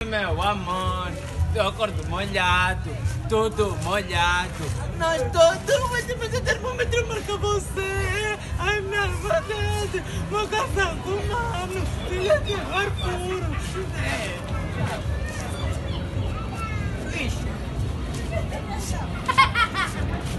meu amor. Eu acordo molhado, tudo molhado. Nós todos vamos fazer o termômetro marca você. Ai, minha verdade, vou casar com o mano. Filha de ar puro. Ixi.